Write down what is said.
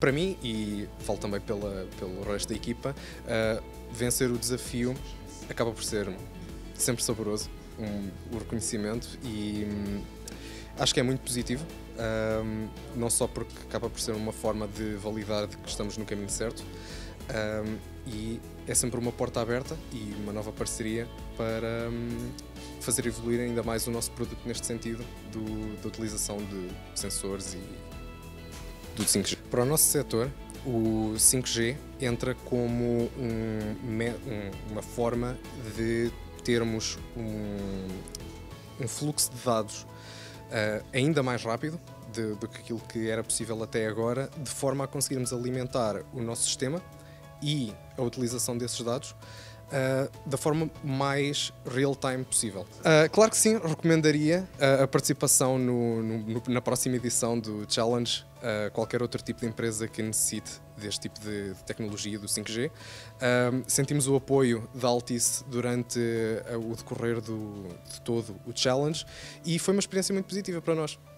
para mim, e falo também pelo resto da equipa, vencer o desafio acaba por ser sempre saboroso, o reconhecimento, e acho que é muito positivo, não só porque acaba por ser uma forma de validar de que estamos no caminho certo, e é sempre uma porta aberta e uma nova parceria para fazer evoluir ainda mais o nosso produto neste sentido da utilização de sensores e do 5G. Para o nosso setor, o 5G entra como uma forma de termos um fluxo de dados ainda mais rápido do que aquilo que era possível até agora, de forma a conseguirmos alimentar o nosso sistema e a utilização desses dados da forma mais real-time possível. Claro que sim, recomendaria a participação na próxima edição do Challenge a qualquer outro tipo de empresa que necessite deste tipo de tecnologia do 5G. Sentimos o apoio da Altice durante o decorrer de todo o Challenge e foi uma experiência muito positiva para nós.